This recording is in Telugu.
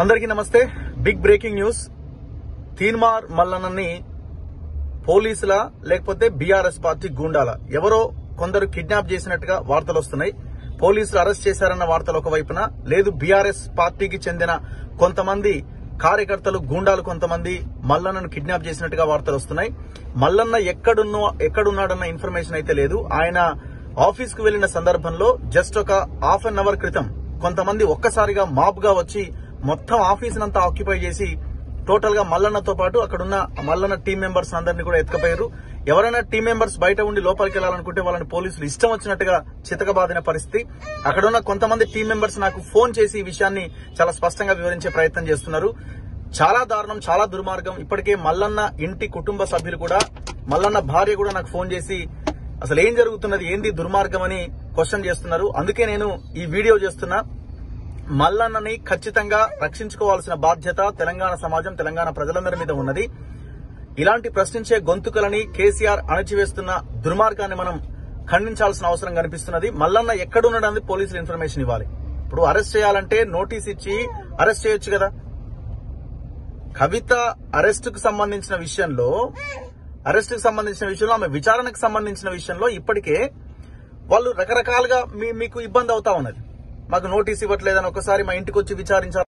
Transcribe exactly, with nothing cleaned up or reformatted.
అందరికీ నమస్తే. Big breaking news. తీన్మార్ మల్లన్నని పోలీసుల లేకపోతే బీఆర్ఎస్ పార్టీ గూండాల ఎవరో కొందరు కిడ్నాప్ చేసినట్టుగా వార్తలు వస్తున్నాయి. పోలీసులు అరెస్ట్ చేశారన్న వార్తలు ఒకవైపున, లేదు బీఆర్ఎస్ పార్టీకి చెందిన కొంతమంది కార్యకర్తలు గూండాలు కొంతమంది మల్లన్నను కిడ్నాప్ చేసినట్టుగా వార్తలు వస్తున్నాయి. మల్లన్న ఎక్కడున్నో ఎక్కడున్నాడన్న ఇన్ఫర్మేషన్ అయితే లేదు. ఆయన ఆఫీస్ కు వెళ్లిన సందర్భంలో జస్ట్ ఒక హాఫ్ అన్ అవర్ క్రితం కొంతమంది ఒక్కసారిగా మాబ్ గా వచ్చి మొత్తం ఆఫీస్ నంతా ఆక్యుపై చేసి టోటల్ గా మల్లన్నతో పాటు అక్కడున్న మల్లన్న టీం మెంబర్స్ అందరినీ కూడా ఎత్తుకపోయారు. ఎవరైనా టీం మెంబర్స్ బయట ఉండి లోపలికి వెళ్లాలనుకుంటే వాళ్ళని పోలీసులు ఇష్టం వచ్చినట్టుగా చితకబాదిన పరిస్థితి. అక్కడున్న కొంతమంది టీం మెంబర్స్ నాకు ఫోన్ చేసి ఈ విషయాన్ని చాలా స్పష్టంగా వివరించే ప్రయత్నం చేస్తున్నారు. చాలా దారుణం, చాలా దుర్మార్గం. ఇప్పటికే మల్లన్న ఇంటి కుటుంబ సభ్యులు కూడా, మల్లన్న భార్య కూడా నాకు ఫోన్ చేసి అసలు ఏం జరుగుతున్నది, ఏంది దుర్మార్గం అని క్వశ్చన్ చేస్తున్నారు. అందుకే నేను ఈ వీడియో చేస్తున్నా. మల్లన్నని ఖచ్చితంగా రక్షించుకోవాల్సిన బాధ్యత తెలంగాణ సమాజం, తెలంగాణ ప్రజలందరి మీద ఉన్నది. ఇలాంటి ప్రశ్నించే గొంతుకలని కేసీఆర్ అణచివేస్తున్న దుర్మార్గాన్ని మనం ఖండించాల్సిన అవసరం కనిపిస్తున్నది. మల్లన్న ఎక్కడున్నాడని పోలీసులు ఇన్ఫర్మేషన్ ఇవ్వాలి. ఇప్పుడు అరెస్ట్ చేయాలంటే నోటీస్ ఇచ్చి అరెస్ట్ చేయొచ్చు కదా. కవిత అరెస్ట్ కు సంబంధించిన విషయంలో అరెస్ట్ కు సంబంధించిన విషయంలో ఆమె విచారణకు సంబంధించిన విషయంలో ఇప్పటికే వాళ్ళు రకరకాలుగా మీకు ఇబ్బంది అవుతా ఉన్నది. మాకు నోటీస్ ఇవ్వట్లేదని, ఒకసారి మా ఇంటికి వచ్చి విచారించాలి